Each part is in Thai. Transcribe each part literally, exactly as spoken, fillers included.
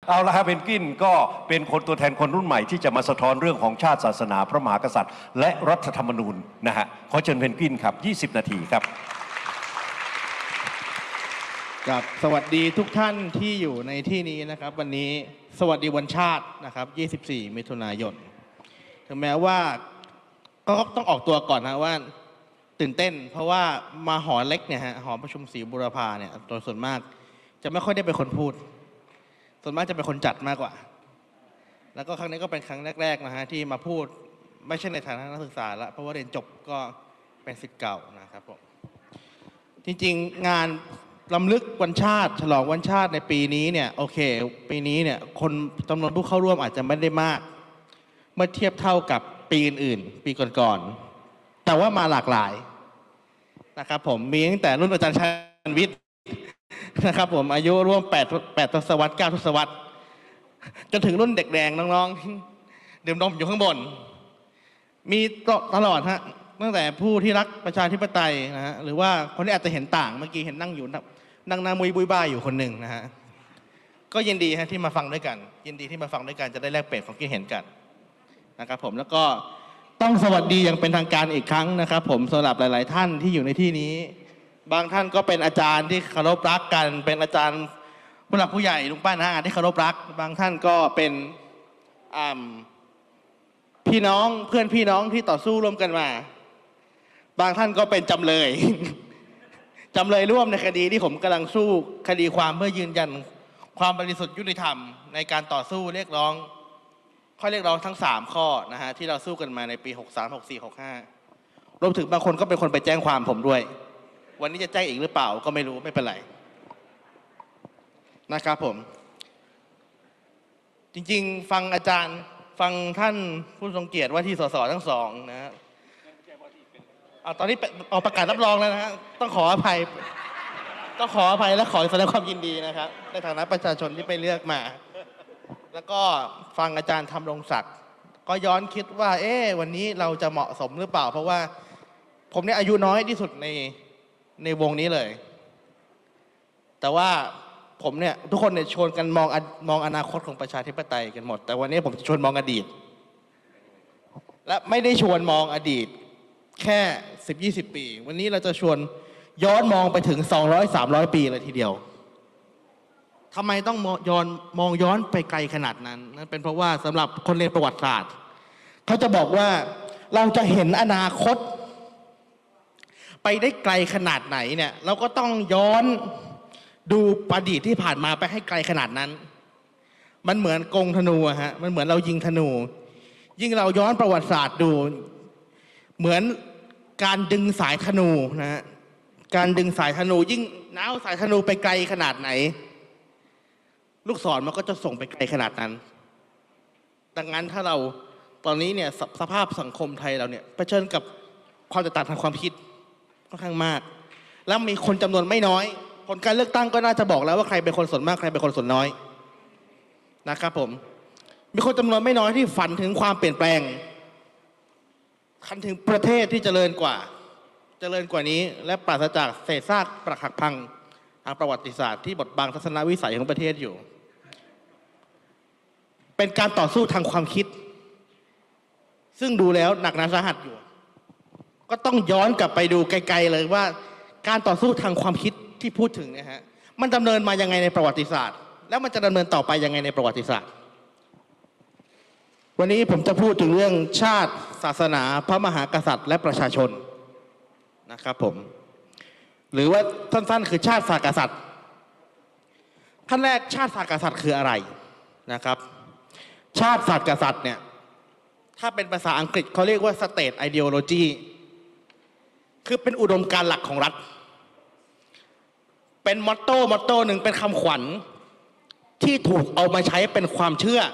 เอาละฮะเพนกวินก็เป็นคนตัวแทนคนรุ่นใหม่ที่จะมาสะท้อนเรื่องของชาติศาสนาพระมหากษัตริย์และรัฐธรรมนูญนะฮะขอเชิญเพนกวินครับยี่สิบนาทีครับกับสวัสดีทุกท่านที่อยู่ในที่นี้นะครับวันนี้สวัสดีวันชาตินะครับยี่สิบสี่มิถุนายนถึงแม้ว่าก็ต้องออกตัวก่อนนะว่าตื่นเต้นเพราะว่ามาหอเล็กเนี่ยฮะหอประชุมศรีบุรพาเนี่ยโดยส่วนมากจะไม่ค่อยได้เป็นคนพูดส่วนมากจะเป็นคนจัดมากกว่าแล้วก็ครั้งนี้ก็เป็นครั้งแรกๆนะฮะที่มาพูดไม่ใช่ในฐานะนักศึกษาละเพราะว่าเรียนจบก็เป็นศิษย์เก่านะครับผมจริงๆงานรำลึกวันชาติฉลองวันชาติในปีนี้เนี่ยโอเคปีนี้เนี่ยคนจำนวนผู้เข้าร่วมอาจจะไม่ได้มากเมื่อเทียบเท่ากับปีอื่นๆปีก่อนๆแต่ว่ามาหลากหลายนะครับผมมีตั้งแต่รุ่นอาจารย์ชันวิทย์นะครับผมอายุร่วม8 8ทศวรรษ9ทศวรรษจนถึงรุ่นเด็กแดงน้องๆดื่มนมอยู่ข้างบนมีตลอดฮะตั้งแต่ผู้ที่รักประชาธิปไตยนะฮะหรือว่าคนที่อาจจะเห็นต่างเมื่อกี้เห็นนั่งอยู่นั่งหน้ามุยบุยบ้าอยู่คนหนึ่งนะฮะก็ยินดีฮะที่มาฟังด้วยกันยินดีที่มาฟังด้วยกันจะได้แลกเปลี่ยนความคิดเห็นกันนะครับผมแล้วก็ต้องสวัสดีอย่างเป็นทางการอีกครั้งนะครับผมสำหรับหลายๆท่านที่อยู่ในที่นี้บางท่านก็เป็นอาจารย์ที่เคารพรักกันเป็นอาจารย์ผู้หลักผู้ใหญ่ลุงป้าน้าอาที่เคารพรักบางท่านก็เป็นพี่น้องเพื่อนพี่น้องที่ต่อสู้ร่วมกันมาบางท่านก็เป็นจำเลยจำเลยร่วมในคดีที่ผมกำลังสู้คดีความเพื่อยืนยันความบริสุทธิ์ยุติธรรมในการต่อสู้เรียกร้องข้อเรียกร้องทั้งสามข้อนะฮะที่เราสู้กันมาในปีหกสาม หกสี่ หกห้ารวมถึงบางคนก็เป็นคนไปแจ้งความผมด้วยวันนี้จะแจ้งอีกหรือเปล่าก็ไม่รู้ไม่เป็นไรนะครับผมจริงๆฟังอาจารย์ฟังท่านผู้ทรงเกียรติว่าที่สสทั้งสองนะฮะเอาตอนนี้ออกประกาศรับรองแล้วนะฮะต้องขออภัยต้องขออภัยและขอแสดงความยินดีนะครับในฐานะประชาชนที่ไปเลือกมาแล้วก็ฟังอาจารย์ธรรมรงศักดิ์ก็ย้อนคิดว่าเอ๊ะวันนี้เราจะเหมาะสมหรือเปล่าเพราะว่าผมเนี่ยอายุน้อยที่สุดในในวงนี้เลยแต่ว่าผมเนี่ยทุกคนเนี่ยชวนกันมองมองอนาคตของประชาธิปไตยกันหมดแต่วันนี้ผมจะชวนมองอดีตและไม่ได้ชวนมองอดีตแค่สิบ ยี่สิบปีวันนี้เราจะชวนย้อนมองไปถึงสองร้อย สามร้อยปีเลยทีเดียวทำไมต้องย้อนมองย้อนไปไกลขนาดนั้นนั่นเป็นเพราะว่าสำหรับคนเรียนประวัติศาสตร์เขาจะบอกว่าเราจะเห็นอนาคตไปได้ไกลขนาดไหนเนี่ยเราก็ต้องย้อนดูอดีตที่ผ่านมาไปให้ไกลขนาดนั้นมันเหมือนกงธนูอะฮะมันเหมือนเรายิงธนูยิ่งเราย้อนประวัติศาสตร์ดูเหมือนการดึงสายธนูนะฮะการดึงสายธนูยิ่งน้าวสายธนูไปไกลขนาดไหนลูกศรมันก็จะส่งไปไกลขนาดนั้นดังนั้นถ้าเราตอนนี้เนี่ยส, สภาพสังคมไทยเราเนี่ยเผชิญกับความแตกต่างทางความคิดค่อนข้างมากแล้วมีคนจำนวนไม่น้อยผลการเลือกตั้งก็น่าจะบอกแล้วว่าใครเป็นคนส่วนมากใครเป็นคนส่วนน้อยนะครับผมมีคนจำนวนไม่น้อยที่ฝันถึงความเปลี่ยนแปลงคันถึงประเทศที่เจริญกว่าเจริญกว่านี้และปราศจากเศษซากปรักหักพังทางประวัติศาสตร์ที่บดบังทัศนวิสัยของประเทศอยู่เป็นการต่อสู้ทางความคิดซึ่งดูแล้วหนักหนาสาหัสอยู่ก็ต้องย้อนกลับไปดูไกลๆเลยว่าการต่อสู้ทางความคิดที่พูดถึงเนี่ยฮะมันดำเนินมายังไงในประวัติศาสตร์แล้วมันจะดำเนินต่อไปยังไงในประวัติศาสตร์วันนี้ผมจะพูดถึงเรื่องชาติศาสนาพระมหากษัตริย์และประชาชนนะครับผมหรือว่าสั้นๆคือชาติศาสตร์กษัตริย์ขั้นแรกชาติศาสตร์กษัตริย์คืออะไรนะครับชาติศาสตร์กษัตริย์เนี่ยถ้าเป็นภาษาอังกฤษเขาเรียกว่า state ideology คือเป็นอุดมการณ์หลักของรัฐเป็นมอตโต้มอตโต้หนึ่งเป็นคำขวัญที่ถูกเอามาใช้เป็นความเชื่อ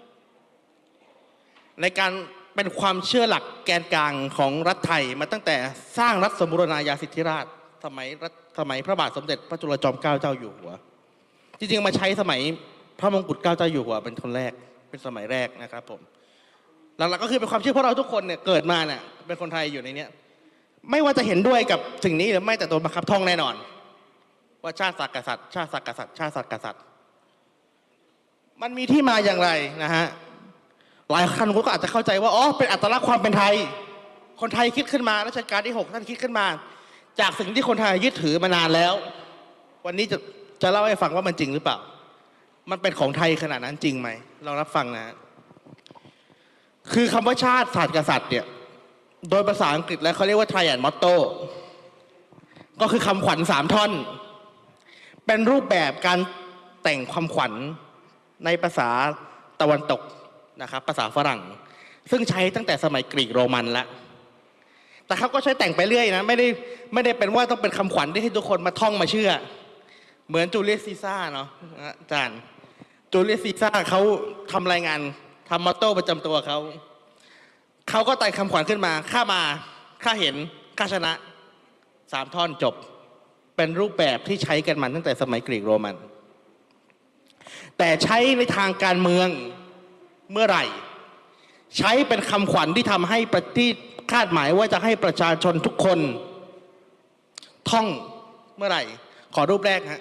ในการเป็นความเชื่อหลักแกนกลางของรัฐไทยมาตั้งแต่สร้างรัฐสมบูรณาญาสิทธิราชย์สมัยสมัยพระบาทสมเด็จพระจุลจอมเกล้าเจ้าอยู่หัวจริงๆมาใช้สมัยพระมงกุฎเกล้าเจ้าอยู่หัวเป็นคนแรกเป็นสมัยแรกนะครับผมหลักๆก็คือเป็นความเชื่อพวกเราทุกคนเนี่ยเกิดมาเนี่ยเป็นคนไทยอยู่ในนี้ไม่ว่าจะเห็นด้วยกับสิ่งนี้หรือไม่แต่ตัวบังคับท่องแน่นอนว่าชาติศาสตร์กษัตริย์ชาติศาสตร์กษัตริย์ชาติศาสตร์กษัตริย์มันมีที่มาอย่างไรนะฮะหลายคนก็อาจจะเข้าใจว่าอ๋อเป็นอัตลักษณ์ความเป็นไทยคนไทยคิดขึ้นมารัชกาลที่หกท่านคิดขึ้นมาจากสิ่งที่คนไทยยึดถือมานานแล้ววันนี้จะจะเล่าให้ฟังว่ามันจริงหรือเปล่ามันเป็นของไทยขนาดนั้นจริงไหมลองรับฟังนะฮะคือคำว่าชาติศาสตร์กษัตริย์เนี่ยโดยภาษาอังกฤษแล้วเขาเรียกว่า triad motto ก็คือคำขวัญสามท่อนเป็นรูปแบบการแต่งความขวัญในภาษาตะวันตกนะครับภาษาฝรั่งซึ่งใช้ตั้งแต่สมัยกรีกโรมันแล้วแต่เขาก็ใช้แต่งไปเรื่อยนะไม่ได้ไม่ได้เป็นว่าต้องเป็นคำขวัญที่ให้ทุกคนมาท่องมาเชื่อเหมือนจูเลียสซีซ่าเนาะอาจารย์จูเลียสซีซ่าเขาทำรายงานทำมอตโต้ประจำตัวเขาเขาก็แต่งคำขวัญขึ้นมาข้ามาข้าเห็นข้าชนะสามท่อนจบเป็นรูปแบบที่ใช้กันมาตั้งแต่สมัยกรีกโรมันแต่ใช้ในทางการเมืองเมื่อไหร่ใช้เป็นคำขวัญที่ทำให้ประที่คาดหมายว่าจะให้ประชาชนทุกคนท่องเมื่อไหร่ขอรูปแรกฮะ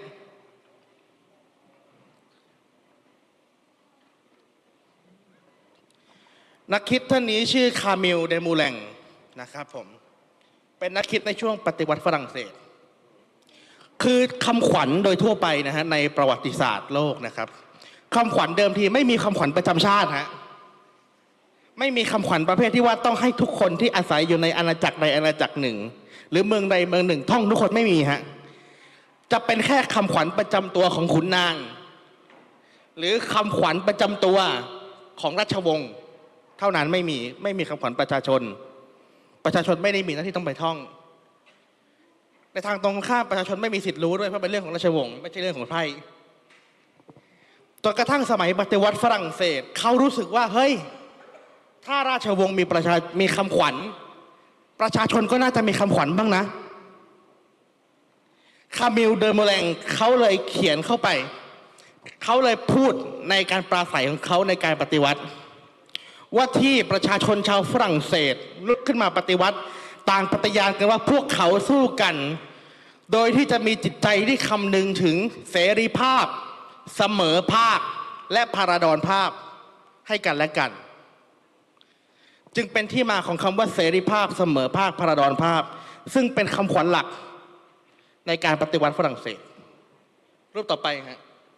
นักคิดท่านนี้ชื่อคามิล เดมูแลงนะครับผมเป็นนักคิดในช่วงปฏิวัติฝรั่งเศสคือคำขวัญโดยทั่วไปนะฮะในประวัติศาสตร์โลกนะครับคำขวัญเดิมทีไม่มีคำขวัญประจำชาติฮะไม่มีคำขวัญประเภทที่ว่าต้องให้ทุกคนที่อาศัยอยู่ในอาณาจักรใดอาณาจักรหนึ่งหรือเมืองใดเมืองหนึ่งท่องทุกคนไม่มีฮะจะเป็นแค่คำขวัญประจำตัวของขุนนางหรือคำขวัญประจำตัวของราชวงศ์เท่านั้นไม่มีไม่มีคำขวัญประชาชนประชาชนไม่ได้มีหน้าที่ต้องไปท่องในทางตรงข้ามประชาชนไม่มีสิทธิ์รู้ด้วยเพราะเป็นเรื่องของราชวงศ์ไม่ใช่เรื่องของไพร่จนกระทั่งสมัยปฏิวัติฝรั่งเศสเขารู้สึกว่าเฮ้ยถ้าราชวงศ์มีประชามีคำขวัญประชาชนก็น่าจะมีคำขวัญบ้างนะคามิล เดอโมแลงเขาเลยเขียนเข้าไปเขาเลยพูดในการปราศัยของเขาในการปฏิวัติว่าที่ประชาชนชาวฝรั่งเศสลุกขึ้นมาปฏิวัติต่างปฏิญาณกันว่าพวกเขาสู้กันโดยที่จะมีจิตใจที่คำนึงถึงเสรีภาพเสมอภาคและพาราดอนภาพให้กันและกันจึงเป็นที่มาของคำว่าเสรีภาพเสมอภาคพาราดอนภาพซึ่งเป็นคำขวัญหลักในการปฏิวัติฝรั่งเศสรูปต่อไปฮะ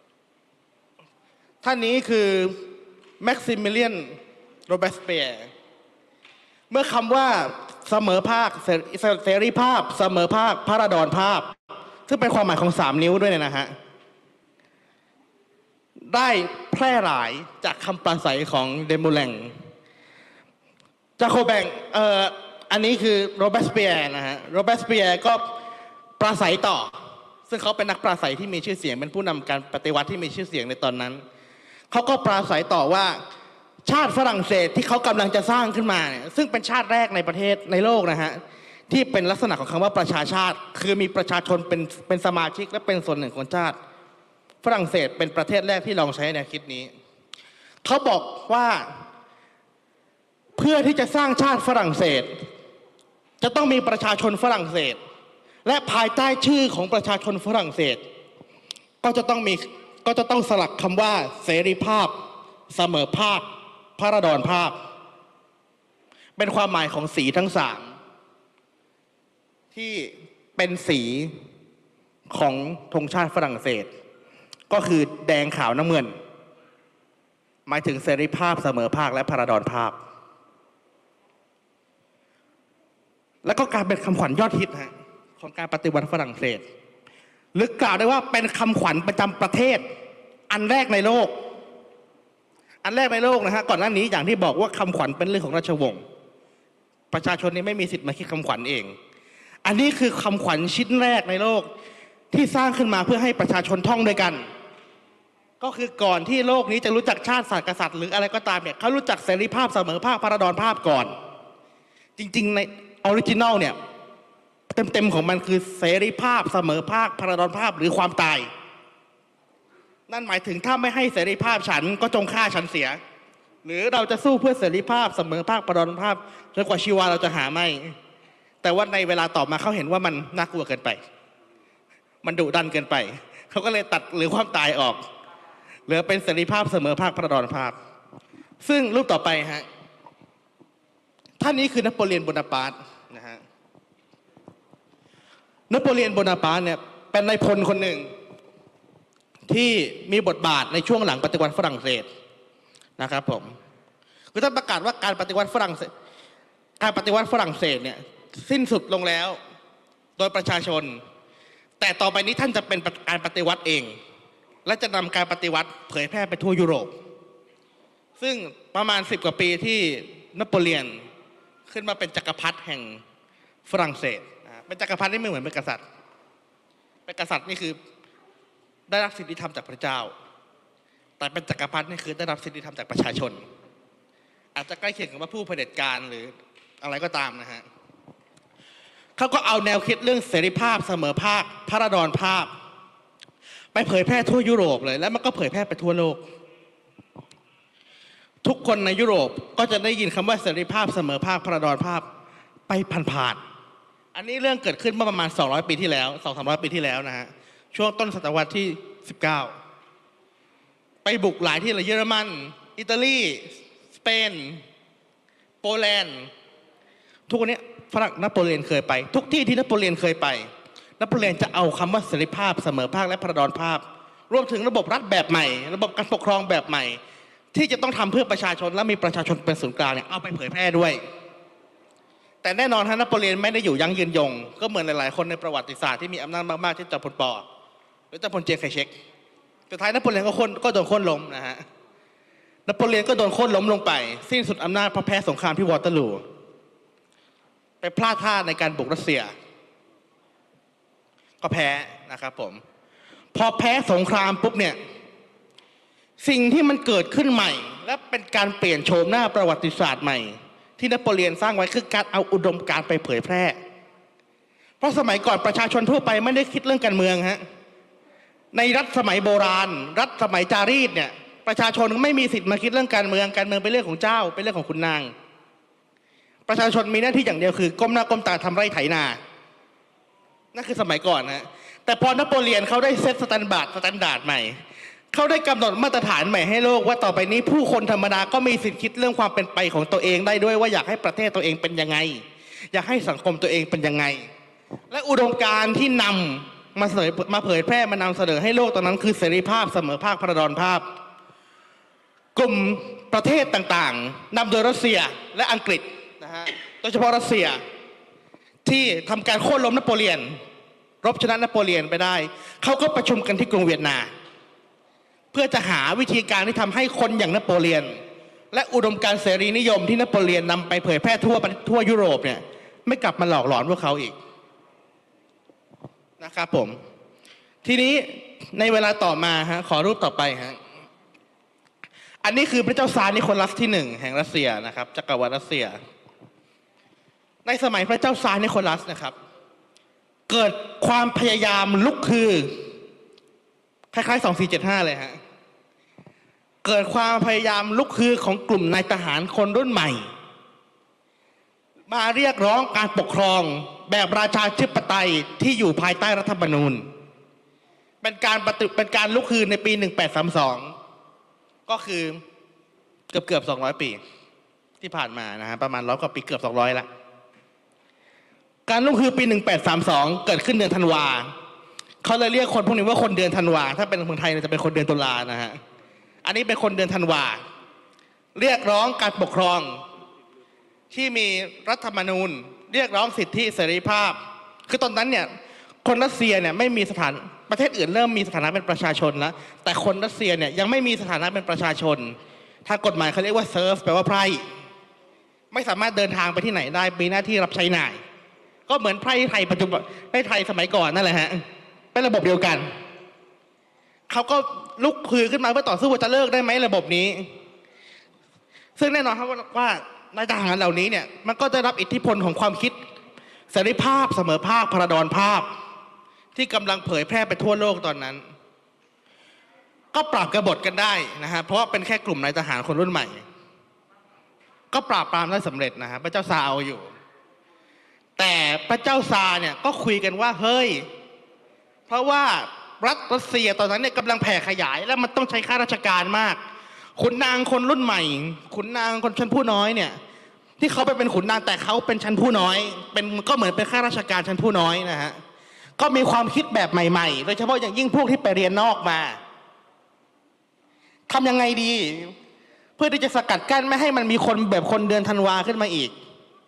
ท่านนี้คือแม็กซิมิเลียน โรเบสเปียร์เมื่อคำว่าเสมอภาคเสรีภาพเสมอภาคพาราดอนภาพซึ่งเป็นความหมายของสามนิ้วด้วยเนี่ยนะฮะได้แพร่หลายจากคำปราศัยของเดมูแลงจาโคแบงเอ่ออันนี้คือโรเบสเปียร์นะฮะโรเบสเปียร์ก็ปราศัยต่อซึ่งเขาเป็นนักปราศัยที่มีชื่อเสียงเป็นผู้นำการปฏิวัติที่มีชื่อเสียงในตอนนั้นเขาก็ปราศัยต่อว่าชาติฝรั่งเศสที่เขากำลังจะสร้างขึ้นมาเนี่ยซึ่งเป็นชาติแรกในประเทศในโลกนะฮะที่เป็นลักษณะของคำว่าประชาชาติคือมีประชาชนเป็นเป็นสมาชิกและเป็นส่วนหนึ่งของชาติฝรั่งเศสเป็นประเทศแรกที่ลองใช้แนวคิดนี้เขาบอกว่าเพื่อที่จะสร้างชาติฝรั่งเศสจะต้องมีประชาชนฝรั่งเศสและภายใต้ชื่อของประชาชนฝรั่งเศสก็จะต้องมีก็จะต้องสลักคำว่าเสรีภาพเสมอภาคพาราดอนภาพเป็นความหมายของสีทั้งสามที่เป็นสีของธงชาติฝรั่งเศสก็คือแดงขาวน้ำเงินหมายถึงเสรีภาพเสมอภาคและพาราดอนภาพแล้วก็การเป็นคำขวัญยอดฮิตฮะของการปฏิวัติฝรั่งเศสหรือกล่าวได้ว่าเป็นคำขวัญประจำประเทศอันแรกในโลกอันแรกในโลกนะฮะก่อนหน้านี้อย่างที่บอกว่าคำขวัญเป็นเรื่องของราชวงศ์ประชาชนนี่ไม่มีสิทธิ์มาคิดคำขวัญเองอันนี้คือคำขวัญชิ้นแรกในโลกที่สร้างขึ้นมาเพื่อให้ประชาชนท่องด้วยกันก็คือก่อนที่โลกนี้จะรู้จักชาติศาสตร์กษัตริย์หรืออะไรก็ตามเนี่ยเขารู้จักเสรีภาพเสมอภาคพาราดอนภาพก่อนจริงๆในออริจินัลเนี่ยเต็มๆของมันคือเสรีภาพเสมอภาคพาราดอนภาพหรือความตายนั่นหมายถึงถ้าไม่ให้เสรีภาพฉันก็จงฆ่าฉันเสียหรือเราจะสู้เพื่อเสรีภาพเสมอภาคพาราดอนภาพจนกว่าชีวาเราจะหาไม่แต่ว่าในเวลาต่อมาเขาเห็นว่ามันน่ากลัวเกินไปมันดุดันเกินไปเขาก็เลยตัดหรือความตายออกเหลือเป็นเสรีภาพเสมอภาคพระดอนภาพซึ่งรูปต่อไปฮะท่านนี้คือนโปเลียนโบนาปาร์ตนะฮะนโปเลียนโบนาปาร์ตเนี่ยเป็นนายพลคนหนึ่งที่มีบทบาทในช่วงหลังปฏิวัติฝรั่งเศสนะครับผมคือท่านประกาศว่าการปฏิวัติฝรั่งเศสการปฏิวัติฝรั่งเศสเนี่ยสิ้นสุดลงแล้วโดยประชาชนแต่ต่อไปนี้ท่านจะเป็นการปฏิวัติเองและจะนำการปฏิวัติเผยแพร่ไปทั่วยุโรปซึ่งประมาณสิบกว่าปีที่นโปเลียนขึ้นมาเป็นจักรพรรดิแห่งฝรั่งเศสเป็นจักรพรรดิที่ไม่เหมือนเป็นกษัตริย์เป็นกษัตริย์นี่คือได้รับสิทธิธรรมจากพระเจ้าแต่เป็นจักรพรรดินี่คือได้รับสิทธิธรรมจากประชาชนอาจจะใกล้เคียงกับว่าผู้เผด็จการหรืออะไรก็ตามนะฮะเขาก็เอาแนวคิดเรื่องเสรีภาพเสมอภาคพระดอนภาพไปเผยแพร่ทั่วยุโรปเลยแล้วมันก็เผยแพร่ไปทั่วโลกทุกคนในยุโรปก็จะได้ยินคำว่าเสรีภาพเสมอภาคพระดอนภาพไปผ่านๆอันนี้เรื่องเกิดขึ้นเมื่อประมาณสองร้อยปีที่แล้ว สองถึงสามร้อย ปีที่แล้วนะฮะช่วงต้นศตวรรษที่สิบเก้าไปบุกหลายที่เลยเยอรมันอิตาลีสเปนโปแลนด์ทุกคนนี้ฝรั่งนโปเลียนเคยไปทุกที่ที่นโปเลียนเคยไปนโปเลียนจะเอาคำว่าเสรีภาพเสมอภาคและพระดอนภาพรวมถึงระบบรัฐแบบใหม่ระบบการปกครองแบบใหม่ที่จะต้องทำเพื่อประชาชนและมีประชาชนเป็นศูนย์กลางเนี่ยเอาไปเผยแพร่ด้วยแต่แน่นอนฮะนโปเลียนไม่ได้อยู่ยั้งยืนยงก็เหมือนหลายๆคนในประวัติศาสตร์ที่มีอำนาจมากๆที่จอมพลป.หรือจอมพลเจียงไคเชกสุดท้ายนโปเลียนก็คนก็โดนโค่นล้มนะฮะนโปเลียนก็โดนโค่นล้มลงไปสิ้นสุดอำนาจเพราะแพ้สงครามที่วอเตอร์ลูไปพลาดท่าในการบุกรัสเซียก็แพ้นะครับผมพอแพ้สงครามปุ๊บเนี่ยสิ่งที่มันเกิดขึ้นใหม่และเป็นการเปลี่ยนโฉมหน้าประวัติศาสตร์ใหม่ที่นโปเลียนสร้างไว้คือการเอาอุดมการณ์ไปเผยแพร่เพราะสมัยก่อนประชาชนทั่วไปไม่ได้คิดเรื่องการเมืองฮะในรัฐสมัยโบราณรัฐสมัยจารีตเนี่ยประชาชนไม่มีสิทธิ์มาคิดเรื่องการเมืองการเมืองเป็นเรื่องของเจ้าเป็นเรื่องของขุนนางประชาชนมีหน้าที่อย่างเดียวคือก้มหน้าก้มตาทำไร่ไถนานั่นคือสมัยก่อนนะแต่พอนโปเลียนเขาได้เซตสแตนดาร์ดสแตนดาร์ดใหม่เขาได้กำหนดมาตรฐานใหม่ให้โลกว่าต่อไปนี้ผู้คนธรรมดาก็มีสิทธิ์คิดเรื่องความเป็นไปของตัวเองได้ด้วยว่าอยากให้ประเทศตัวเองเป็นยังไงอยากให้สังคมตัวเองเป็นยังไงและอุดมการณ์ที่นำมาเสนอมาเผยแพร่มานำเสนอให้โลกตอนนั้นคือเสรีภาพเสมอภาคพระดอนภาพกลุ่มประเทศต่างๆนำโดยรัสเซียและอังกฤษนะฮะโดยเฉพาะรัสเซียที่ทำการโค่นล้มนโปเลียนรบชนะนโปเลียนไปได้เขาก็ประชุมกันที่กรุงเวียนนาเพื่อจะหาวิธีการที่ทำให้คนอย่างนโปเลียนและอุดมการณ์เสรีนิยมที่นโปเลียนนำไปเผยแพร่ทั่วทั่วยุโรปเนี่ยไม่กลับมาหลอกหลอนพวกเขาอีกนะครับผมทีนี้ในเวลาต่อมาฮะขอรูปต่อไปฮะอันนี้คือพระเจ้าซาร์นิโคลัสที่หนึ่งแห่งรัสเซียนะครับจักรวรรดิรัสเซียในสมัยพระเจ้าซาร์นิโคลัสนะครับเกิดความพยายามลุกคือคล้ายๆสองสี่เจ็ดห้าเลยฮะเกิดความพยายามลุกคือของกลุ่มนายทหารคนรุ่นใหม่มาเรียกร้องการปกครองแบบราชาธิปไตยที่อยู่ภายใต้รัฐธรรมนูญเป็นการปฏิเป็นการลุกคือในปีหนึ่งแปดสามสองก็คือเกือบเกือบสองร้อยปีที่ผ่านมานะฮะประมาณร้อยกว่าปีเกือบสองร้อยละการลุกคือปีหนึ่งแปดสามสองเกิดขึ้นเดือนธันวาเขาเลยเรียกคนพวกนี้ว่าคนเดือนธันวาถ้าเป็นเมืองไทยจะเป็นคนเดือนตุลานะฮะอันนี้เป็นคนเดือนธันวาเรียกร้องการปกครองที่มีรัฐธรรมนูญเรียกร้องสิทธิเสรีภาพคือตอนนั้นเนี่ยคนรัสเซียเนี่ยไม่มีสถานประเทศอื่นเริ่มมีสถานะเป็นประชาชนแล้วแต่คนรัสเซียเนี่ยยังไม่มีสถานะเป็นประชาชนทางกฎหมายเขาเรียกว่าเซิร์ฟแปลว่าไพร่ไม่สามารถเดินทางไปที่ไหนได้มีหน้าที่รับใช้นายก็เหมือนไพร่ไทยปัจจุบันไพร่ไทยสมัยก่อนนั่นแหละฮะเป็นระบบเดียวกันเขาก็ลุกฮือขึ้นมาเพื่อต่อสู้ว่าจะเลิกได้ไหมระบบนี้ซึ่งแน่นอนครับว่านายทหารเหล่านี้เนี่ยมันก็จะรับอิทธิพลของความคิดเสรีภาพเสมอภาคพระดอนภาพที่กำลังเผยแพร่ไปทั่วโลกตอนนั้นก็ปราบกบฏกันได้นะฮะเพราะว่าเป็นแค่กลุ่มนายทหารคนรุ่นใหม่ก็ปราบปรามได้สำเร็จนะฮะพระเจ้าซาร์เอาอยู่แต่พระเจ้าซาร์เนี่ยก็คุยกันว่าเฮ้ยเพราะว่ารัฐรัสเซียตอนนั้นเนี่ยกำลังแผ่ขยายแล้วมันต้องใช้ข้าราชการมากขุนนางคนรุ่นใหม่ขุนนางคนชั้นผู้น้อยเนี่ยที่เขาไปเป็นขุนนางแต่เขาเป็นชั้นผู้น้อยเป็นก็เหมือนเป็นข้าราชการชั้นผู้น้อยนะฮะก็มีความคิดแบบใหม่ๆโดยเฉพาะอย่างยิ่งพวกที่ไปเรียนนอกมาทำยังไงดีเพื่อที่จะสกัดกั้นไม่ให้มันมีคนแบบคนเดือนธันวาขึ้นมาอีก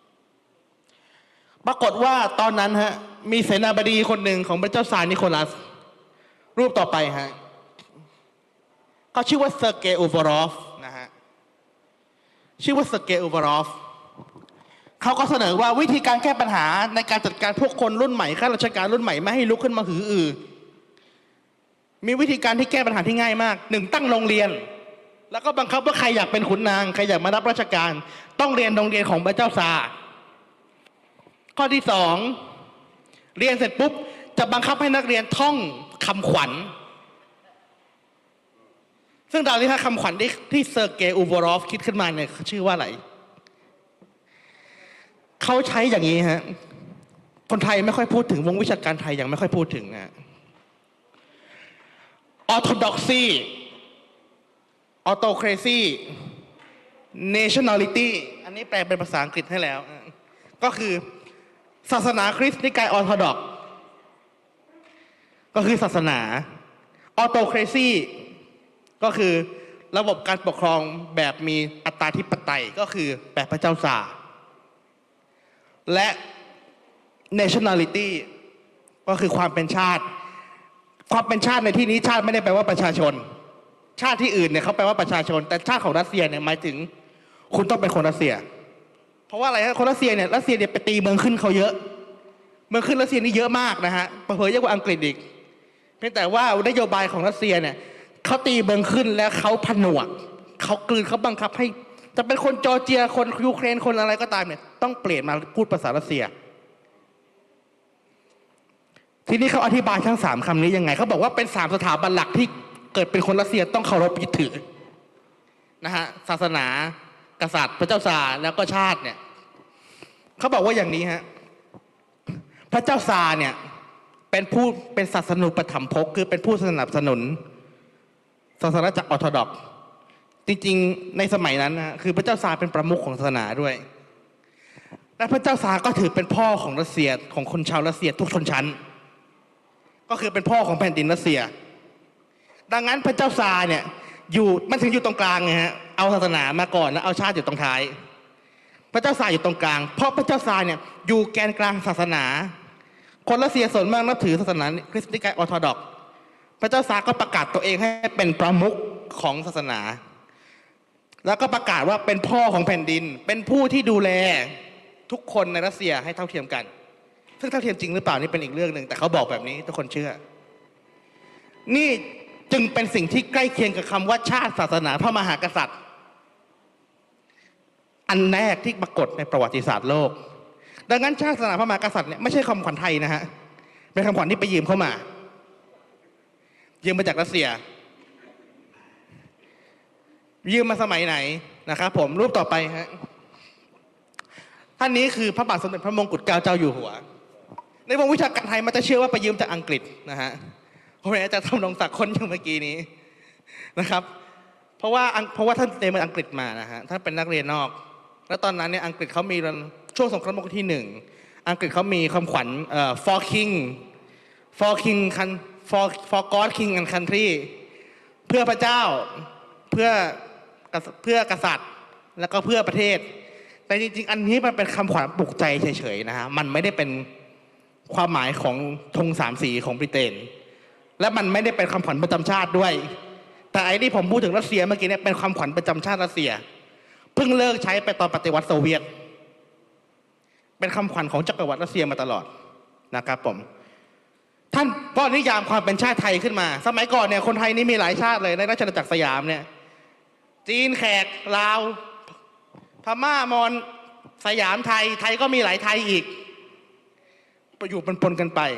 ปรากฏว่าตอนนั้นฮะมีเสนาบดีคนหนึ่งของพระเจ้าซาร์นิโคลัสรูปต่อไปฮะเขาชื่อว่าเซอร์เกย์อูวารอฟนะฮะชื่อว่าเซอร์เกย์อูวารอฟเขาก็เสนอว่าวิธีการแก้ปัญหาในการจัดการพวกคนรุ่นใหม่ข้าราชการรุ่นใหม่ไม่ให้ลุกขึ้นมาหืออือมีวิธีการที่แก้ปัญหาที่ง่ายมากหนึ่งตั้งโรงเรียนแล้วก็บังคับว่าใครอยากเป็นขุนนางใครอยากมารับราชการต้องเรียนโรงเรียนของพระเจ้าซาร์ข้อที่สองเรียนเสร็จปุ๊บจะบังคับให้นักเรียนท่องคำขวัญซึ่งดาวที่ถ้าคำขวัญที่ที่เซอร์เกย์อูวารอฟคิดขึ้นมาเนี่ยชื่อว่าอะไรเขาใช้อย่างนี้ฮะคนไทยไม่ค่อยพูดถึงวงวิชาการไทยยังไม่ค่อยพูดถึงนะออร์โธดอกซีออโตเครซีเนชั่นแนลิตี้อันนี้แปลเป็นภาษาอังกฤษให้แล้วก็คือศาสนาคริสต์นิกายออร์โธดอกซ์ก็คือศาสนาออโตเครซีก็คือระบบการปกครองแบบมีอัตตาธิปไตยก็คือแบบพระเจ้าซาร์และ nationality ก็คือความเป็นชาติความเป็นชาติในที่นี้ชาติไม่ได้แปลว่าประชาชนชาติที่อื่นเนี่ยเขาแปลว่าประชาชนแต่ชาติของรัสเซียเนี่ยหมายถึงคุณต้องเป็นคนรัสเซียเพราะว่าอะไรฮะคนรัสเซียเนี่ยรัสเซียเนี่ยไปตีเมืองขึ้นเขาเยอะเมืองขึ้นรัสเซียนี่เยอะมากนะฮะเผยเยอะกว่าอังกฤษอีกเพียงแต่ว่านโยบายของรัสเซียเนี่ยเขาตีเมืองขึ้นแล้วเขาผนวกเขากลืนเขาบังคับให้จะเป็นคนจอร์เจียคนยูเครนคนอะไรก็ตามเนี่ยต้องเปลี่ยนมาพูดภาษารัสเซียทีนี้เขาอธิบายทั้งสามคำนี้ยังไงเขาบอกว่าเป็นสามสถาบันหลักที่เกิดเป็นคนรัสเซียต้องเคารพยึดถือนะฮะศาสนากษัตริย์พระเจ้าซาร์แล้วก็ชาติเนี่ยเขาบอกว่าอย่างนี้ฮะพระเจ้าซาร์เนี่ยเป็นผู้เป็นศาสนูปถัมภกคือเป็นผู้สนับสนุนศาสนาจักรออร์โธดอกซ์จริงๆในสมัยนั้นนะคือพระเจ้าซาร์เป็นประมุขของศาสนาด้วยและพระเจ้าซาร์ก็ถือเป็นพ่อของรัสเซียของคนชาวรัสเซียทุกชนชั้นก็คือเป็นพ่อของแผ่นดินรัสเซียดังนั้นพระเจ้าซาร์เนี่ยอยู่มันถึงอยู่ตรงกลางไงฮะเอาศาสนามาก่อนแล้วเอาชาติอยู่ตรงท้ายพระเจ้าซาร์อยู่ตรงกลางเพราะพระเจ้าซาร์เนี่ยอยู่แกนกลางศาสนาคนรัสเซียส่วนมากนับถือศาสนาคริสต์นิกายออร์โธดอกซ์พระเจ้าซาร์ก็ประกาศตัวเองให้เป็นประมุขของศาสนาแล้วก็ประกาศว่าเป็นพ่อของแผ่นดินเป็นผู้ที่ดูแลทุกคนในรัสเซียให้เท่าเทียมกันซึ่งเท่าเทียมจริงหรือเปล่านี่เป็นอีกเรื่องหนึ่งแต่เขาบอกแบบนี้ทุกคนเชื่อนี่จึงเป็นสิ่งที่ใกล้เคียงกับคำว่าชาติศาสนาพระมหากษัตริย์อันแรกที่ปรากฏในประวัติศาสตร์โลกดังนั้นชาติศาสนาพระมหากษัตริย์เนี่ยไม่ใช่คำขวัญไทยนะฮะเป็นคำขวัญที่ไปยืมเข้ามายืมมาจากรัสเซียยืมมาสมัยไหนนะครับผมรูปต่อไปฮะท่านนี้คือพระบาทสมเด็จพระมงกุฎเกล้าเจ้าอยู่หัวในวงวิชาการไทยมันจะเชื่อว่าไปยืมจากอังกฤษนะฮะเพราะอาจารย์ทำรงศักดิ์คนอย่างเมื่อกี้นี้นะครับเพราะว่าเพราะว่าท่านเรียนมาอังกฤษมานะฮะท่านเป็นนักเรียนนอกแล้วตอนนั้นเนี่ยอังกฤษเขามีช่วงสงครามโลกที่หนึ่งอังกฤษเขามีคำขวัญเอ่อ for king for king for for God king and country เพื่อพระเจ้าเพื่อเพื่อกษัตริย์แล้วก็เพื่อประเทศแต่จริงๆอันนี้มันเป็นคำขวัญปลุกใจเฉยๆนะฮะมันไม่ได้เป็นความหมายของธงสามสีของบริเตนและมันไม่ได้เป็นคำขวัญประจำชาติด้วยแต่ไอ้ที่ผมพูดถึงรัสเซียเมื่อกี้เนี่ยเป็นความขวัญประจำชาติรัสเซียเพิ่งเลิกใช้ไปตอนปฏิวัติโซเวียตเป็นคำขวัญของจักรวรรดิรัสเซียมาตลอดนะครับผมท่านก็นิยามความเป็นชาติไทยขึ้นมาสมัยก่อนเนี่ยคนไทยนี่มีหลายชาติเลยในราชอาณาจักรสยามเนี่ยจีนแขกลาวพม่ามอญสยามไทยไทยก็มีหลายไทยอีกประอยู่ปนๆกันไป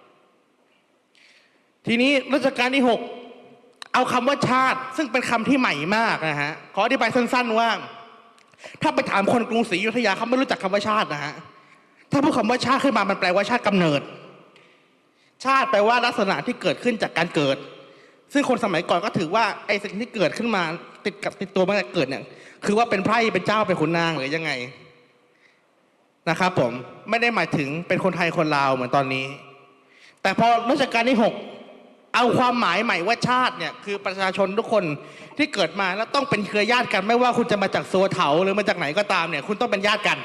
ทีนี้รัชกาลที่หกเอาคำว่าชาติซึ่งเป็นคำที่ใหม่มากนะฮะขออธิบายสั้นๆว่าถ้าไปถามคนกรุงศรีอยุธยาเขาไม่รู้จักคำว่าชาตินะฮะถ้าพูดคำว่าชาติขึ้นมามันแปลว่าชาติกำเนิดชาติแปลว่าลักษณะที่เกิดขึ้นจากการเกิดซึ่งคนสมัยก่อนก็ถือว่าไอ้สิ่งที่เกิดขึ้นมาติดกับติดตัวมาตั้งแต่เกิดเนี่ยคือว่าเป็นไพร่เป็นเจ้าเป็นขุนนางหรือยังไงนะครับผมไม่ได้หมายถึงเป็นคนไทยคนลาวเหมือนตอนนี้แต่พอรัชกาลที่หกเอาความหมายใหม่ว่าชาติเนี่ยคือประชาชนทุกคนที่เกิดมาแล้วต้องเป็นเครือญาติกันไม่ว่าคุณจะมาจากโซเถาหรือมาจากไหนก็ตามเนี่ยคุณต้องเป็นญาติกัน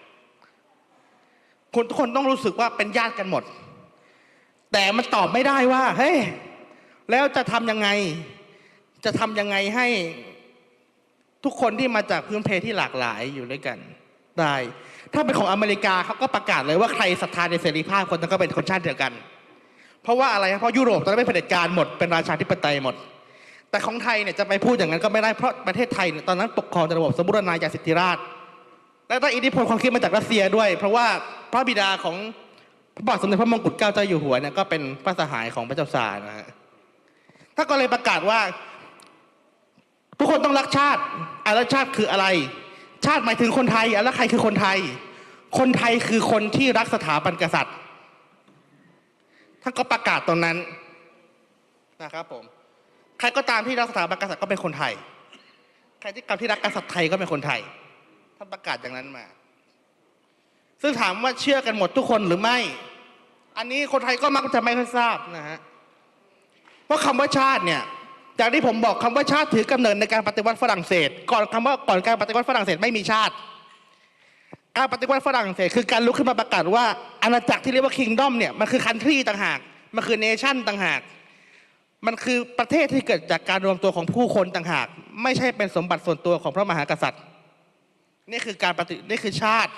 คุณทุกคนต้องรู้สึกว่าเป็นญาติกันหมดแต่มันตอบไม่ได้ว่าเฮ้ยแล้วจะทำยังไงจะทำยังไงให้ทุกคนที่มาจากพื้นเพที่หลากหลายอยู่ด้วยกันได้ถ้าเป็นของอเมริกาเขาก็ประกาศเลยว่าใครศรัทธาในเสรีภาพคนนั้นก็เป็นคนชาติเดียวกันเพราะว่าอะไรเพราะยุโรปตอนนั้นเป็นเผด็จการหมดเป็นราชาธิปไตยหมดแต่ของไทยเนี่ยจะไปพูดอย่างนั้นก็ไม่ได้เพราะประเทศไทยตอนนั้นปกครองในระบบสมบูรณาญาสิทธิราชย์และได้อิทธิพลความคิดมาจากรัสเซียด้วยเพราะว่าพระบิดาของพระบาทสมเด็จพระมงกุฎเกล้าเจ้าอยู่หัวเนี่ยก็เป็นพระสหายของพระเจ้าซาร์นะฮะถ้าก็เลยประกาศว่าทุกคนต้องรักชาติอารักชาติคืออะไรชาติหมายถึงคนไทยแล้วใครคือคนไทยคนไทยคือคนที่รักสถาบันกษัตริย์ท่านก็ประกาศตรงนั้นนะครับผมใครก็ตามที่รักสถาบันกษัตริย์ก็เป็นคนไทยใครที่กรรมที่รักกษัตริย์ไทยก็เป็นคนไทยท่านประกาศอย่างนั้นมาซึ่งถามว่าเชื่อกันหมดทุกคนหรือไม่อันนี้คนไทยก็มักจะไม่ค่อยทราบนะฮะเพราะคำว่าชาติเนี่ยจากที่ผมบอกคำว่าชาติถือกำเนิดในการปฏิวัติฝรั่งเศสก่อนคำว่าก่อนการปฏิวัติฝรั่งเศสไม่มีชาติการปฏิวัติฝรั่งเศสคือการลุกขึ้นมาประกาศว่าอาณาจักรที่เรียกว่าคิงดอมเนี่ยมันคือคันทรีต่างหากมันคือเนชั่นต่างหากมันคือประเทศที่เกิดจากการรวมตัวของผู้คนต่างหากไม่ใช่เป็นสมบัติส่วนตัวของพระมหากษัตริย์นี่คือการปฏินี่คือชาติ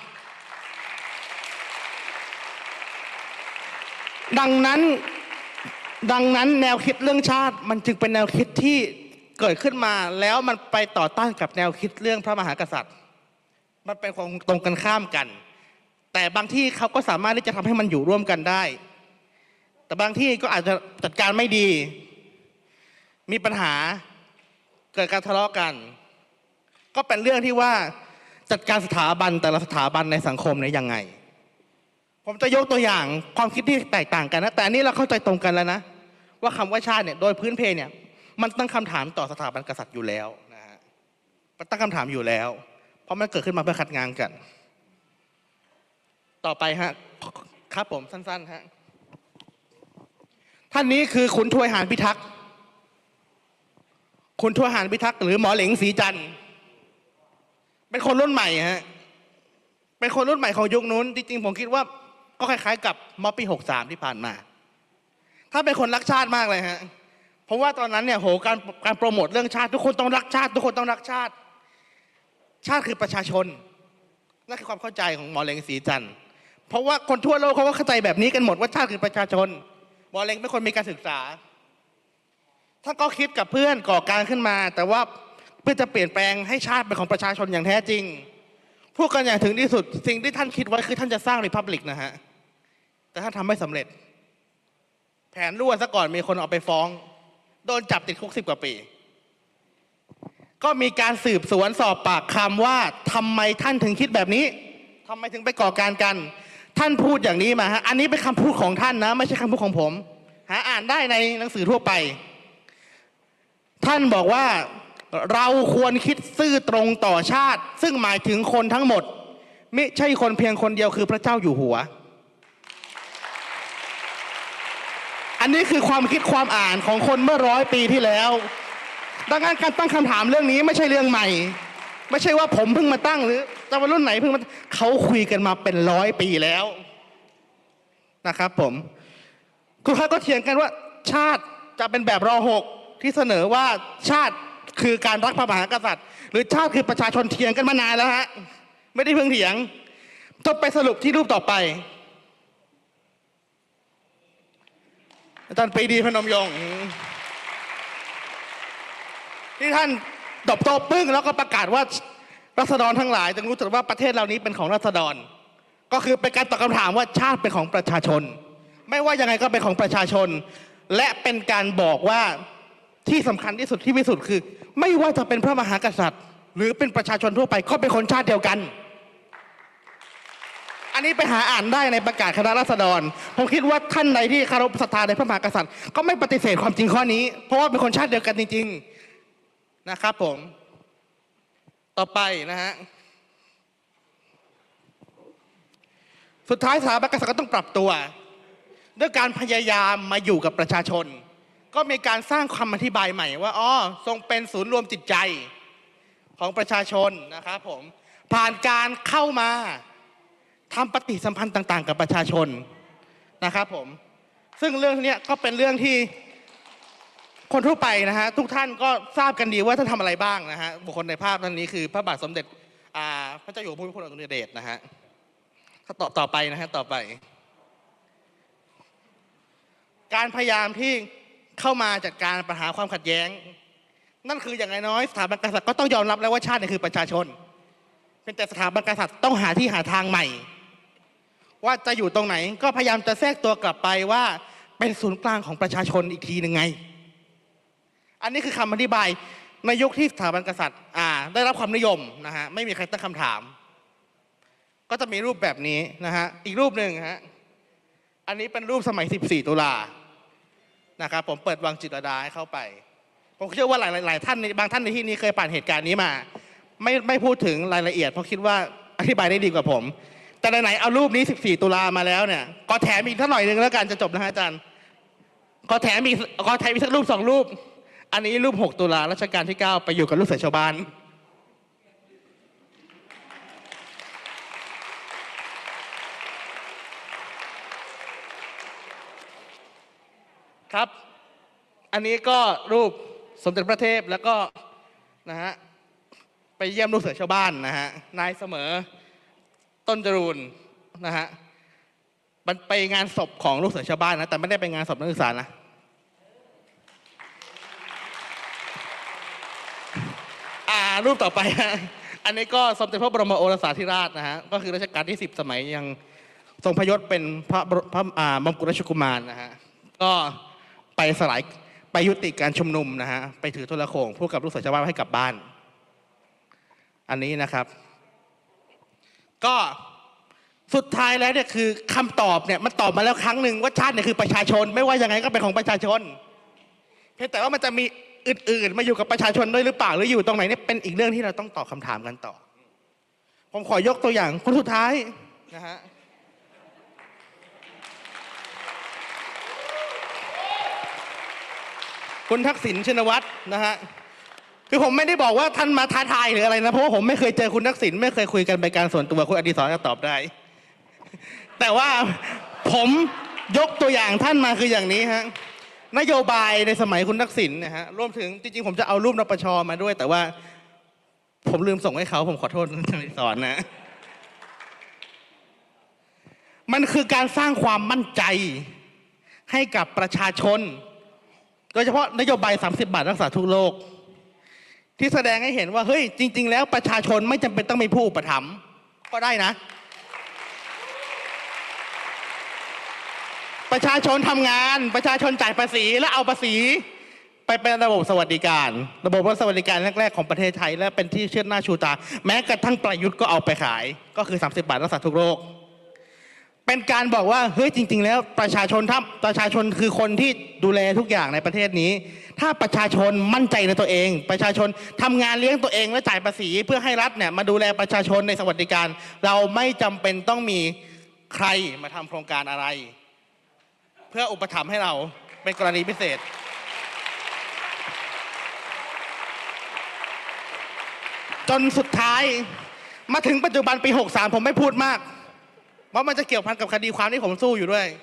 ดังนั้นดังนั้นแนวคิดเรื่องชาติมันจึงเป็นแนวคิดที่เกิดขึ้นมาแล้วมันไปต่อต้านกับแนวคิดเรื่องพระมหากษัตริย์มันเป็นของตรงกันข้ามกันแต่บางที่เขาก็สามารถที่จะทำให้มันอยู่ร่วมกันได้แต่บางที่ก็อาจจะจัดการไม่ดีมีปัญหาเกิดการทะเลาะกันก็เป็นเรื่องที่ว่าจัดการสถาบันแต่ละสถาบันในสังคมเนี่ยยังไงผมจะยกตัวอย่างความคิดที่แตกต่างกันนะแต่อันนี้เราเข้าใจตรงกันแล้วนะว่าคำว่าชาติเนี่ยโดยพื้นเพเนี่ยมันตั้งคำถามต่อสถาบันกษัตริย์อยู่แล้วนะฮะมันตั้งคำถามอยู่แล้วเพราะมันเกิดขึ้นมาเพื่อขัดงานกันต่อไปฮะครับผมสั้นๆฮะท่านนี้คือขุนทวยหานพิทักษ์ขุนทวยหานพิทักษ์หรือหมอเหลงศรีจันทร์เป็นคนรุ่นใหม่ฮะเป็นคนรุ่นใหม่ของยุคนู้นจริงๆผมคิดว่าก็คล้ายๆกับม็อบปีหกสามที่ผ่านมาถ้าเป็นคนรักชาติมากเลยฮะเพราะว่าตอนนั้นเนี่ยโหการการโปรโมทเรื่องชาติทุกคนต้องรักชาติทุกคนต้องรักชาติชาติคือประชาชนนั่นคือความเข้าใจของหมอเหลงศรีจันทร์เพราะว่าคนทั่วโลกเขาก็เข้าใจแบบนี้กันหมดว่าชาติคือประชาชนหมอเหลงเป็นคนมีการศึกษาท่านก็คิดกับเพื่อนก่อการขึ้นมาแต่ว่าเพื่อจะเปลี่ยนแปลงให้ชาติเป็นของประชาชนอย่างแท้จริงพูดกันอย่างถึงที่สุดสิ่งที่ท่านคิดไว้คือท่านจะสร้างริพับลิกนะฮะแต่ท่านทำไม่สำเร็จแผนรั่วซะก่อนมีคนเอาไปฟ้องโดนจับติดคุกสิบกว่าปีก็มีการสืบสวนสอบปากคำว่าทำไมท่านถึงคิดแบบนี้ทำไมถึงไปก่อการกันท่านพูดอย่างนี้มาฮะอันนี้เป็นคำพูดของท่านนะไม่ใช่คำพูดของผมหาอ่านได้ในหนังสือทั่วไปท่านบอกว่าเราควรคิดซื่อตรงต่อชาติซึ่งหมายถึงคนทั้งหมดไม่ใช่คนเพียงคนเดียวคือพระเจ้าอยู่หัวอันนี้คือความคิดความอ่านของคนเมื่อร้อยปีที่แล้วดังนั้นการตั้งคำถามเรื่องนี้ไม่ใช่เรื่องใหม่ไม่ใช่ว่าผมเพิ่งมาตั้งหรือจะวันรุ่นไหนเพิ่งมาเขาคุยกันมาเป็นร้อยปีแล้วนะครับผมคุณเขาก็เถียงกันว่าชาติจะเป็นแบบรอหกที่เสนอว่าชาติคือการรักพระมหากษัตริย์หรือชาติคือประชาชนเถียงกันมานานแล้วฮะไม่ได้เพิ่งเถียงจบไปสรุปที่รูปต่อไปอาจารย์ปรีดีพนมยงค์ที่ท่านตบโต๊ะปึ้งแล้วก็ประกาศว่าราษฎรทั้งหลายจงรู้จักว่าประเทศเหล่านี้เป็นของราษฎรก็คือเป็นการตอบคำถามว่าชาติเป็นของประชาชนไม่ว่ายังไงก็เป็นของประชาชนและเป็นการบอกว่าที่สำคัญที่สุดที่พิสุทธิ์คือไม่ว่าจะเป็นพระมหากษัตริย์หรือเป็นประชาชนทั่วไปก็เป็นคนชาติเดียวกันอันนี้ไปหาอ่านได้ในประกาศคณะราษฎรผมคิดว่าท่านใดที่เคารพศรัทธาในพระมหากษัตริย์ก็ไม่ปฏิเสธความจริงข้อนี้ เพราะว่าเป็นคนชาติเดียวกันจริงๆนะครับผมต่อไปนะฮะสุดท้ายสถาบันกษัตริย์ก็ต้องปรับตัวด้วยการพยายามมาอยู่กับประชาชนก็มีการสร้างคำอธิบายใหม่ว่าอ๋อทรงเป็นศูนย์รวมจิตใจของประชาชนนะครับผมผ่านการเข้ามาทำปฏิสัมพันธ์ต่างๆกับประชาชนนะครับผมซึ่งเรื่องนี้ก็เป็นเรื่องที่คนทั่วไปนะฮะทุกท่านก็ทราบกันดีว่าท่านทำอะไรบ้างนะฮะบุคคลในภาพท่านนี้คือพระบาทสมเด็จพระเจ้าอยู่หัวภูมิพลอดุลยเดชนะฮะต่อต่อไปนะฮะต่อไปการพยายามที่เข้ามาจัดการปัญหาความขัดแย้งนั่นคืออย่างน้อยสถาบันกษัตริย์ก็ต้องยอมรับแล้วว่าชาตินี่คือประชาชนเป็นแต่สถาบันกษัตริย์ต้องหาที่หาทางใหม่ว่าจะอยู่ตรงไหนก็พยายามจะแทรกตัวกลับไปว่าเป็นศูนย์กลางของประชาชนอีกทีหนึ่งไงอันนี้คือคำอธิบายในยุคที่สถาบันกษัตริย์อ่าได้รับความนิยมนะฮะไม่มีใครตั้งคำถามก็จะมีรูปแบบนี้นะฮะอีกรูปหนึ่งฮะอันนี้เป็นรูปสมัยสิบสี่ตุลานะครับผมเปิดวังจิตรลดาให้เข้าไปผมเชื่อว่าหลายหลายท่านบางท่านในที่นี้เคยผ่านเหตุการณ์นี้มาไม่ไม่พูดถึงรายละเอียดเพราะคิดว่าอธิบายได้ดีกว่าผมแต่ไหนๆเอารูปนี้สิบสี่ตุลามาแล้วเนี่ยก็แถมอีกท่าหน่อยหนึ่งแล้วกันจะจบนะฮะอาจารย์ก็แถมอีกก็แถมอีกสักรูปสองรูปอันนี้รูปหกตุลารัชกาลที่เก้าไปอยู่กับลูกเสือชาวบ้านครับอันนี้ก็รูปสมเด็จพระเทพแล้วก็นะฮะไปเยี่ยมลูกเสือชาวบ้านนะฮะนายเสมอต้นจรูนนะฮะมันไปงานศพของลูกเสือชาวบ้านนะแต่ไม่ได้ไปงานศพนักศึกษานะอ่ารูปต่อไปฮะอันนี้ก็สมเด็จพระบรมโอรสาธิราชนะฮะก็คือรัชกาลที่สิบสมัยยังทรงพระยศเป็นพระพระอ่ามงกุฎราชกุมารนะฮะก็ไปสลายไปยุติการชุมนุมนะฮะไปถือโทรโข่งพูดกับลูกเสือชาวบ้านให้กลับบ้านอันนี้นะครับก็สุดท้ายแล้วเนี่ยคือคำตอบเนี่ยมันตอบมาแล้วครั้งหนึ่งว่าชาติเนี่ยคือประชาชนไม่ว่ายังไงก็เป็นของประชาชนเพียงแต่ว่ามันจะมีอื่นๆมาอยู่กับประชาชนด้วยหรือเปล่าหรืออยู่ตรงไหนเนี่ยเป็นอีกเรื่องที่เราต้องตอบคำถามกันต่อผมขอยกตัวอย่างคนสุดท้ายนะฮะคุณทักษิณชินวัตรนะฮะคือผมไม่ได้บอกว่าท่านมาท้าทายหรืออะไรนะเพราะว่าผมไม่เคยเจอคุณทักษิณไม่เคยคุยกันเป็นการส่วนตัวคุณอดิศรจะตอบได้แต่ว่าผมยกตัวอย่างท่านมาคืออย่างนี้ฮะนโยบายในสมัยคุณทักษิณนะฮะรวมถึงจริงๆผมจะเอารูปนปช.มาด้วยแต่ว่าผมลืมส่งให้เขาผมขอโทษคุณอดิศรนะมันคือการสร้างความมั่นใจให้กับประชาชนโดยเฉพาะนโยบายสามสิบบาทรักษาทุกโรคที่แสดงให้เห็นว่าเฮ้ยจริงๆแล้วประชาชนไม่จำเป็นต้องมีผู้อุปถัมภ์ก็ได้นะประชาชนทำงานประชาชนจ่ายภาษีและเอาภาษีไปเป็นระบบสวัสดิการระบบสวัสดิการแรกๆของประเทศไทยและเป็นที่เชิดหน้าชูตาแม้กระทั่งประยุทธ์ก็เอาไปขายก็คือสามสิบบาทรักษาทุกโรคเป็นการบอกว่าเฮ้ยจริงๆแล้วประชาชนถ้าประชาชนคือคนที่ดูแลทุกอย่างในประเทศนี้ถ้าประชาชนมั่นใจในตัวเองประชาชนทำงานเลี้ยงตัวเองและจ่ายภาษีเพื่อให้รัฐเนี่ยมาดูแลประชาชนในสวัสดิการเราไม่จำเป็นต้องมีใครมาทำโครงการอะไรเพื่ออุปถัมภ์ให้เราเป็นกรณีพิเศษจนสุดท้ายมาถึงปัจจุบันปีหกสามผมไม่พูดมากเพราะมันจะเกี่ยวพันกับคดีความที่ผมสู้อยู่ด้วย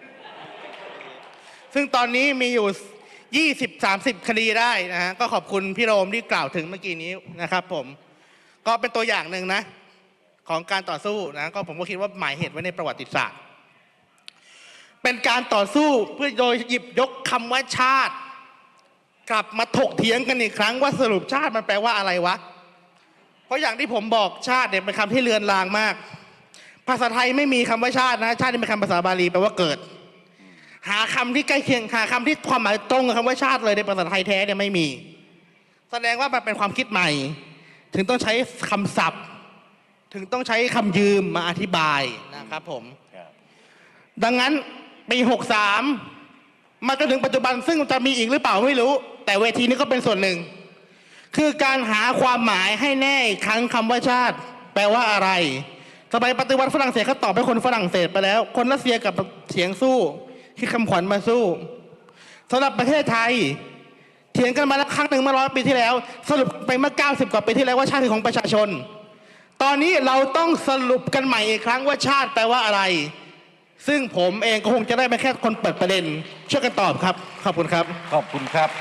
ซึ่งตอนนี้มีอยู่ยี่สิบ สามสิบคดีได้นะฮะก็ขอบคุณพี่โรมที่กล่าวถึงเมื่อกี้นี้นะครับผมก็เป็นตัวอย่างหนึ่งนะของการต่อสู้นะก็ผมก็คิดว่าหมายเหตุไว้ในประวัติศาสตร์เป็นการต่อสู้เพื่อโดยหยิบยกคำว่าชาติกลับมาถกเถียงกันอีกครั้งว่าสรุปชาติมันแปลว่าอะไรวะเพราะอย่างที่ผมบอกชาติเนี่ยเป็นคำที่เลือนลางมากภาษาไทยไม่มีคำว่าชาตินะชาตินี่เป็นคำภาษาบาลีแปลว่าเกิดหาคำที่ใกล้เคียงหาคำที่ความหมายตรงกับคำว่าชาติเลยในภาษาไทยแท้เนี่ยไม่มีแสดงว่ามันเป็นความคิดใหม่ถึงต้องใช้คำศัพท์ถึงต้องใช้คำยืมมาอธิบายนะครับผมดังนั้นปีหกสามมาจนถึงปัจจุบันซึ่งจะมีอีกหรือเปล่าไม่รู้ แต่เวทีนี้ก็เป็นส่วนหนึ่งคือการหาความหมายให้แน่อีกครั้งคำว่าชาติแปลว่าอะไรสมัยปฏิวัติฝรั่งเศสเขาตอบให้คนฝรั่งเศสไปแล้วคนรัสเซียกับเสียงสู้คือคำขวัญมาสู้สำหรับประเทศไทยเถียงกันมาแล้วครั้งหนึ่งเมื่อร้อยปีที่แล้วสรุปไปเมื่อเก้าสิบกว่าปีที่แล้วว่าชาติคือของประชาชนตอนนี้เราต้องสรุปกันใหม่อีกครั้งว่าชาติแปลว่าอะไรซึ่งผมเองก็คงจะได้ไม่แค่คนเปิดประเด็นช่วยกันตอบครับขอบคุณครับขอบคุณครับ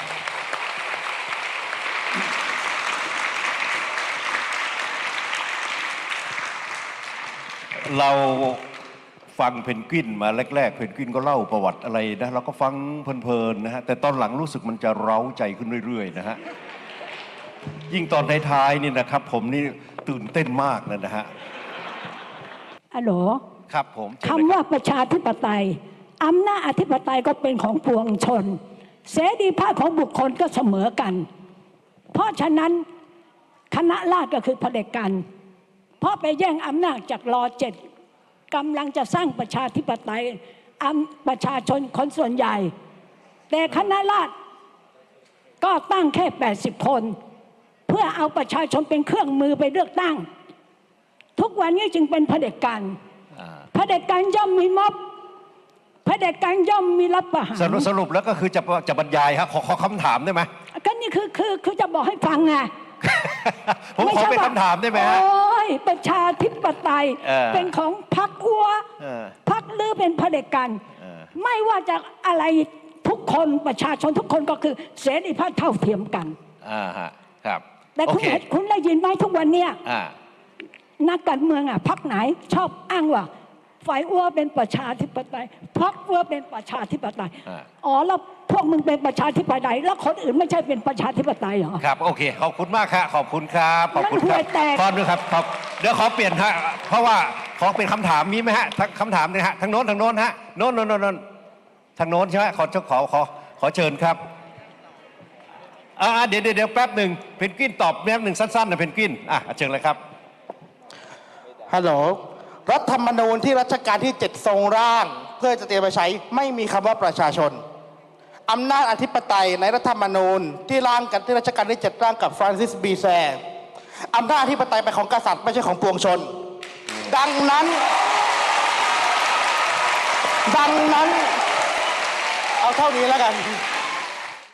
เราฟังเพนกวินมาแรกๆเพนกวินก็เล่าประวัติอะไรนะเราก็ฟังเพลินๆนะฮะแต่ตอนหลังรู้สึกมันจะเร้าใจขึ้นเรื่อยๆนะฮะยิ่งตอนท้ายๆนี่นะครับผมนี่ตื่นเต้นมากนะฮะฮัลโหลครับผมคำว่าประชาธิปไตยอำนาจอธิปไตยก็เป็นของปวงชนเสรีภาพของบุคคลก็เสมอกันเพราะฉะนั้นคณะราษฎรก็คือเผด็จการเพราะไปแย่งอำนาจจากรอเจ็ดกำลังจะสร้างประชาธิปไตยประชาชนคนส่วนใหญ่แต่คณะราษฎรก็ตั้งแค่แปดสิบคนเพื่อเอาประชาชนเป็นเครื่องมือไปเลือกตั้งทุกวันนี้จึงเป็นเผด็จการเผด็จการย่อมมีม็อบเผด็จการย่อมมีรัฐประหารสรุปสรุปแล้วก็คือจะจะบรรยายครับขอขอคำถามได้ไหมก็นี่คือคือคือจะบอกให้ฟังไงผมขอเป็นคำถามได้ไหมฮะโอ้ยประชาธิปไตยเป็นของพรรคอัวพรรคลือเป็นเผด็จการไม่ว่าจะอะไรทุกคนประชาชนทุกคนก็คือเสรีภาพเท่าเทียมกันอ่าฮะครับแต่คุณคุณได้ยินไหมทุกวันเนี้ยนักการเมืองอ่ะพรรคไหนชอบอ้างว่าฝ่ายอ้วเป็นประชาธิปไตยพรรคอ้วเป็นประชาธิปไตยอ๋อแล้วพวกมึงเป็นประชาธิปไตยแล้วคนอื่นไม่ใช่เป็นประชาธิปไตยเหรอครับโอเคขอบคุณมากครับขอบคุณครับขอบคุณครับขอด้วยครับขอบเดี๋ยวขอเปลี่ยนฮะเพราะว่าขอเป็นคำถามมีไหมฮะทั้งคำถามเลยฮะทางโน้นทางโน้นฮะโน้นโน้นโน้นทางโน้นใช่ไหมขอขอขอขอเชิญครับอ่าเดี๋ยวเดี๋ยวแป๊บหนึ่งเพนกวินตอบแป๊บหนึ่งสั้นๆนะเพนกวินอ่ะเชิญเลยครับฮัลโหลรัฐธรรมนูญที่รัชกาลที่เจ็ดทรงร่างเพื่อจะเตรียมไปใช้ไม่มีคำว่าประชาชนอำนาจอธิปไตยในรัฐธรรมนูญที่ร่างกันที่รัชกาลที่เจ็ดร่างกับฟรานซิสบีแซร์อำนาจอธิปไตยเป็นของกษัตริย์ไม่ใช่ของปวงชนดังนั้นดังนั้นเอาเท่านี้แล้วกัน